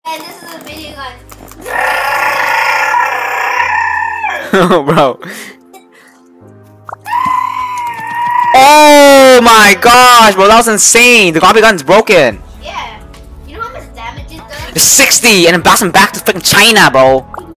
And this is a video gun. Oh, bro. Oh my gosh, bro, that was insane. The garbage gun's broken. Yeah. You know how much damage it does? It's 60 and I'm bouncing back to freaking China, bro.